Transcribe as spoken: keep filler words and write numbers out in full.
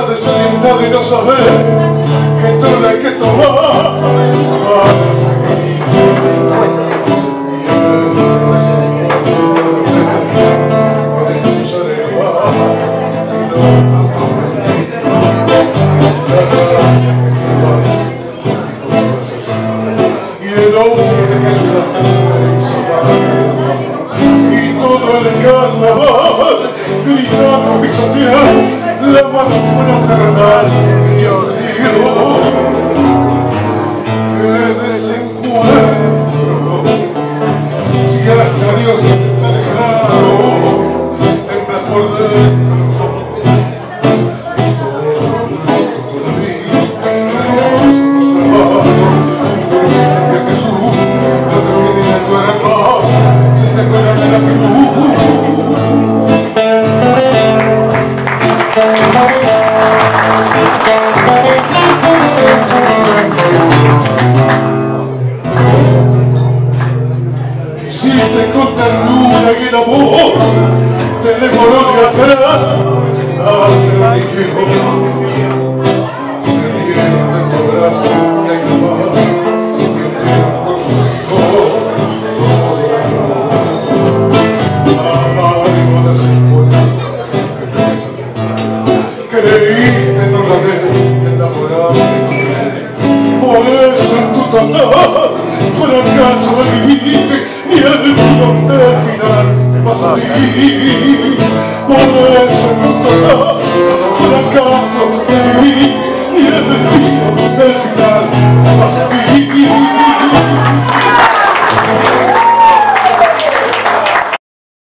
desorientado y no saber qué trono hay que tomar. Y el hombre que ayudaste me hizo mal. Y todo el carnaval gritando, pisoteando la mano fraternal que Dios dio. ¡Qué desencuentro! Si hasta Dios no está lejano, tembla por dentro. Todo la vida, hermoso trabajo, pero si que Jesús no te viene de tu hermano, se te cuelga de la cruz. Quisiste con ternura y el amor te devoró de atrás hasta el ligero. Se rieron de tu brazo y ahí nomás te hundieron por tu mejor. Amar y no desencuentro que te creíste en la de enamorado de por eso en tu total fracaso de vivir ni el fronte final te vas a vivir.